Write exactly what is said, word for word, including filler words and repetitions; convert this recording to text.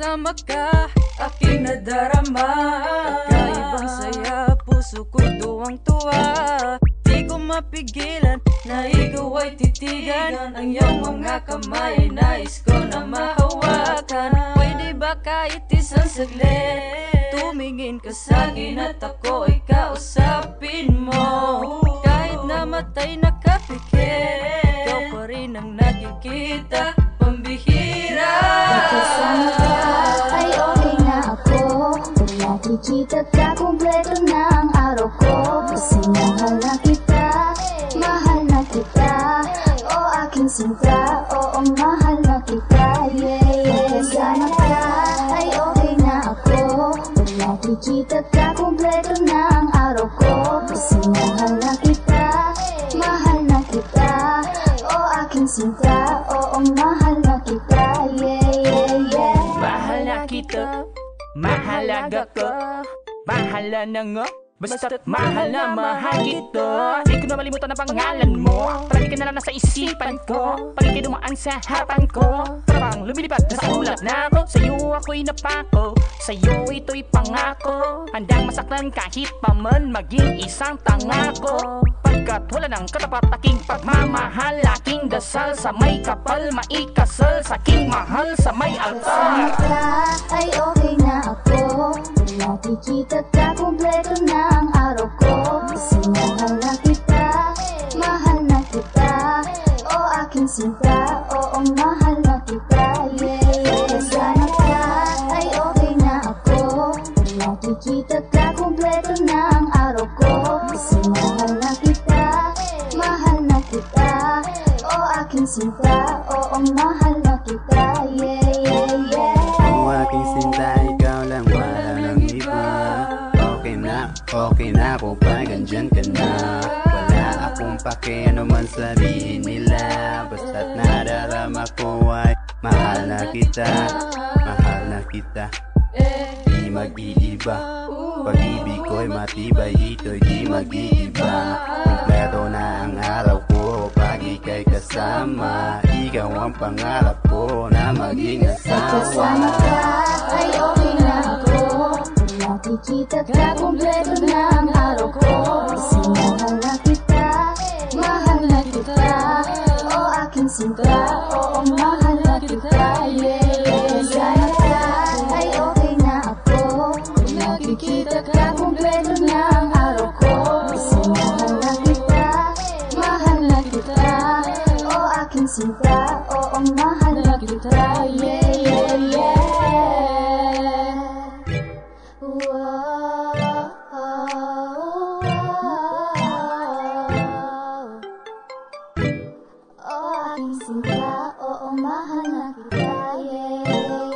kasama ka, aking nadarama. Kakaibang saya, puso ko tuwang-tuwa. Di ko mapigilan na ikaw ay titigan. Ang iyong mga kamay ay nais ko na mahawakan. Pwede ba kahit isang saglit tumingin ka sa'kin at ako ay kausapin mo? Kahit namatay nakapikit, ikaw pa rin ang nakikita, pambihira. Kasama ka ay okay na ako. Pag nakikita ka, kumpleto na ang araw ko. Kasi mahal na kita, mahal na kita. O aking sinta, oo mahal na kita. Yeah, yeah. Kasama ka ay okay na ako. Pag nakikita ka, kumpleto na ang araw ko. Kasi mahal na kita, mahal na kita. O aking sinta, oo mahal na kita. Yeah, yeah, yeah. Mahal na kita, mahalaga ka, mahala na nga, basta't mahal na mahal kita. Di ko na malimutan ang pangalan mo, palagi ka na lang nasa isipan ko. Pag ika'y dumaan sa harapan ko, parang lumilipad sa ulap na ako. Sa'yo ako'y napako, sa'yo ito'y pangako. Handang masaktan kahit pa man maging isang tangako. Pagkat wala nang katapat aking pagmamahal, aking dasal sa may kapal, maikasal sa aking mahal sa may Kasama altar. ka ay okay na ako. Pag nakikita ka, kumpleto na ang araw ko. Kasi mahal na kita, mahal na kita. O aking sinta, oo mahal na kita. Yeah, yeah. Kasama ka ay okay na ako. Pag nakikita ka, kumpleto na ang araw ko. Kasi mahal na kita, mahal na kita. O aking sinta, oo mahal na kita. Yeah, yeah, yeah. Ang aking sinta, ikaw lang, wala nang iba. Okay na, okay na ako pag andyan ka na. Wala akong pake ano man sabihin nila. Basta't nadarama ko ay mahal na kita, mahal na kita. Di mag-iiba, pag-ibig ko'y matibay, ito'y di mag-iiba. Kumpleto na ang araw ko pag ika'y kasama. Ikaw ang pangarap ko na maging Kasama asawa. ka ay okay na ako. Pag nakikita ka, kumpleto na ang araw ko. Kasi mahal na kita, mahal na kita. O aking sinta, oo mahal na kita. Yeah, yeah. Kasama ka ay okay na ako. Pag nakikita ka, kumpleto na ang araw ko. Kasi mahal na kita, mahal na kita. O aking sinta, oo mahal na kita. Yeah, yeah, yeah. Wow. Oh, aking sinta, oo mahal na kita. Yeah.